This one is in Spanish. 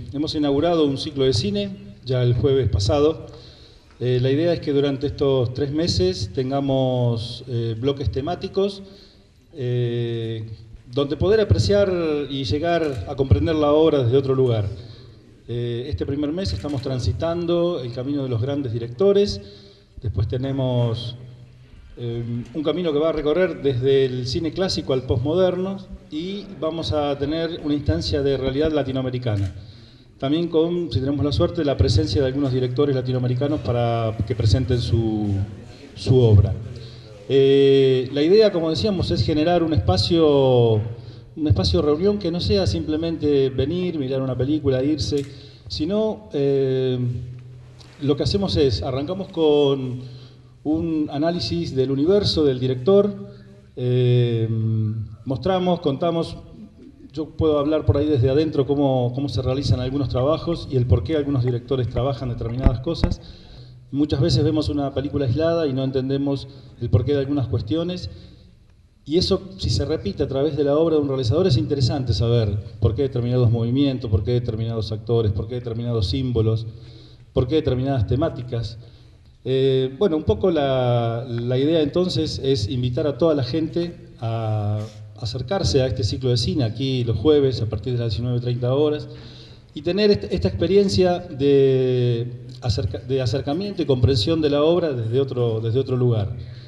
Hemos inaugurado un ciclo de cine ya el jueves pasado. La idea es que durante estos 3 meses tengamos bloques temáticos donde poder apreciar y llegar a comprender la obra desde otro lugar. Este primer mes estamos transitando el camino de los grandes directores. Después tenemos un camino que va a recorrer desde el cine clásico al postmoderno, y vamos a tener una instancia de realidad latinoamericana. También con, si tenemos la suerte, la presencia de algunos directores latinoamericanos para que presenten su obra. La idea, como decíamos, es generar un espacio de reunión que no sea simplemente venir, mirar una película, irse, sino lo que hacemos es, arrancamos con un análisis del universo del director, mostramos, contamos, yo puedo hablar por ahí desde adentro cómo se realizan algunos trabajos y el por qué algunos directores trabajan determinadas cosas. Muchas veces vemos una película aislada y no entendemos el porqué de algunas cuestiones, y eso, si se repite a través de la obra de un realizador, es interesante saber por qué determinados movimientos, por qué determinados actores, por qué determinados símbolos, por qué determinadas temáticas. Bueno, un poco la idea entonces es invitar a toda la gente a acercarse a este ciclo de cine aquí los jueves a partir de las 19:30 horas y tener esta experiencia de acercamiento y comprensión de la obra desde otro lugar.